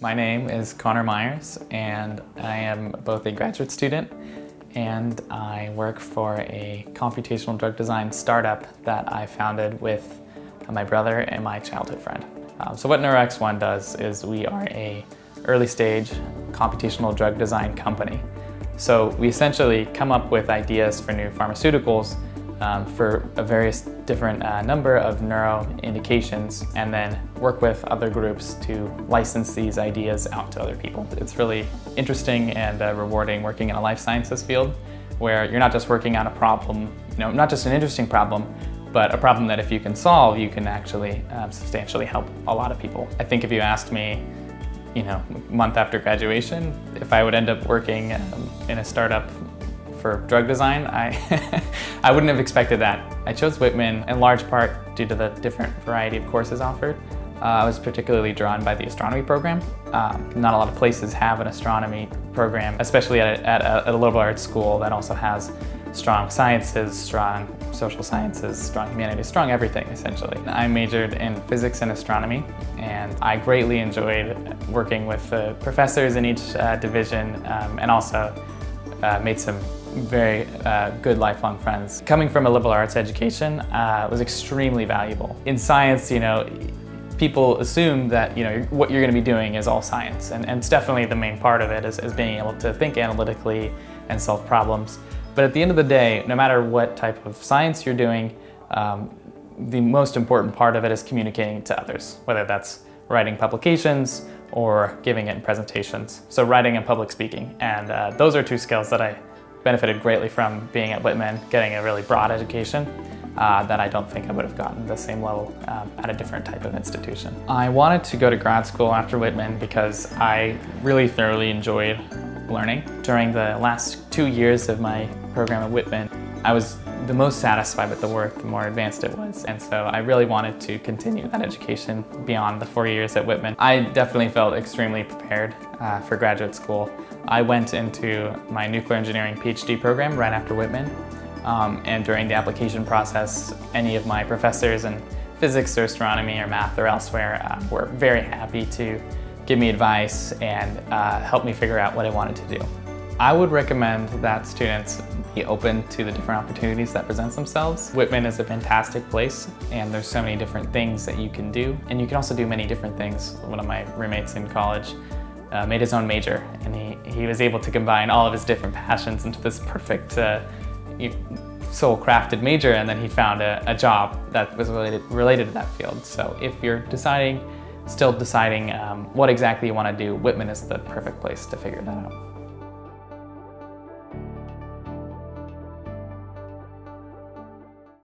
My name is Connor Myers, and I am both a graduate student and I work for a computational drug design startup that I founded with my brother and my childhood friend. So what NeuroX1 does is we are a early stage computational drug design company. So we essentially come up with ideas for new pharmaceuticals for a various different number of neuro indications, and then work with other groups to license these ideas out to other people. It's really interesting and rewarding working in a life sciences field where you're not just working on a problem, not just an interesting problem, but a problem that if you can solve, you can actually substantially help a lot of people. I think if you asked me, a month after graduation, if I would end up working in a startup for drug design, I wouldn't have expected that. I chose Whitman in large part due to the different variety of courses offered. I was particularly drawn by the astronomy program. Not a lot of places have an astronomy program, especially at a liberal arts school that also has strong sciences, strong social sciences, strong humanities, strong everything essentially. I majored in physics and astronomy, and I greatly enjoyed working with the professors in each division, and also made some very good lifelong friends. Coming from a liberal arts education was extremely valuable. In science, people assume that what you're going to be doing is all science, and it's definitely the main part of it is being able to think analytically and solve problems. But at the end of the day, no matter what type of science you're doing, the most important part of it is communicating to others, whether that's writing publications or giving it in presentations. So writing and public speaking, and those are two skills that I benefited greatly from being at Whitman, getting a really broad education that I don't think I would have gotten the same level at a different type of institution. I wanted to go to grad school after Whitman because I really thoroughly enjoyed learning. During the last 2 years of my program at Whitman, I was the most satisfied with the work the more advanced it was, and so I really wanted to continue that education beyond the 4 years at Whitman. I definitely felt extremely prepared for graduate school. I went into my nuclear engineering PhD program right after Whitman, and during the application process, any of my professors in physics or astronomy or math or elsewhere were very happy to give me advice and help me figure out what I wanted to do. I would recommend that students be open to the different opportunities that present themselves. Whitman is a fantastic place, and there's so many different things that you can do, and you can also do many different things. One of my roommates in college made his own major, and he was able to combine all of his different passions into this perfect soul-crafted major, and then he found a job that was related to that field. So if you're still deciding what exactly you want to do, Whitman is the perfect place to figure that out.